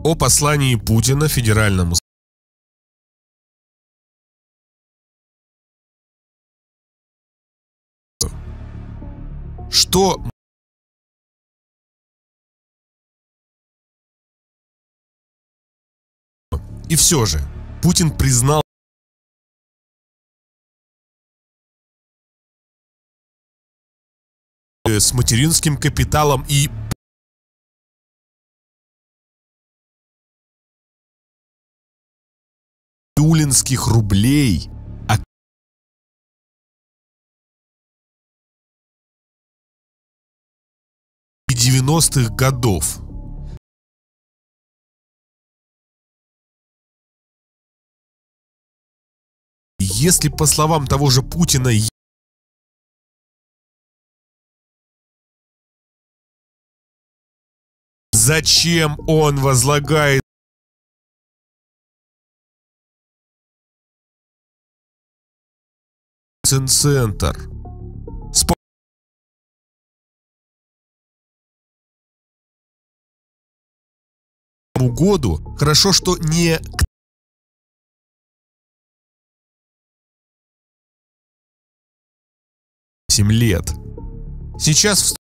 О послании Путина Федеральному что и все же Путин признал с материнским капиталом и улинских рублей, а 90-х годов. Если, по словам того же Путина, зачем он возлагает центр? Году хорошо, что не 7 лет. Сейчас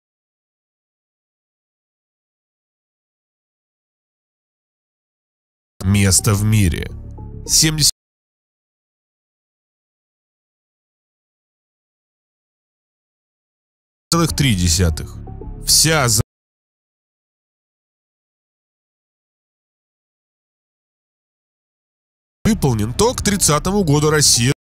место в мире 70,3. Вся выполнен, то к 30-му году Россия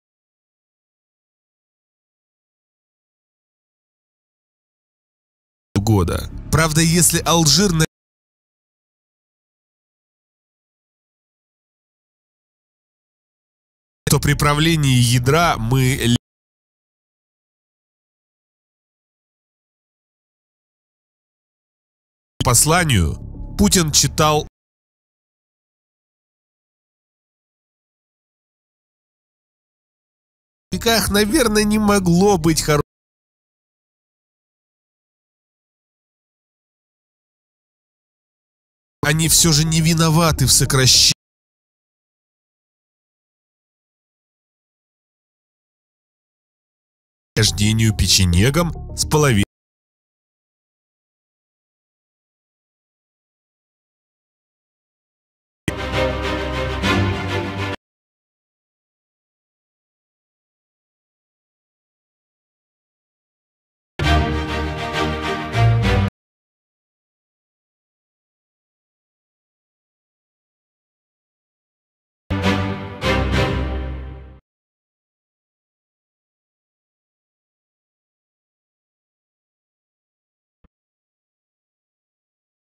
года. Правда, если Алжир то при правлении ядра мы посланию Путин читал в веках, наверное, не могло быть хорошим. Они все же не виноваты в сокращении рождению печенегам с половиной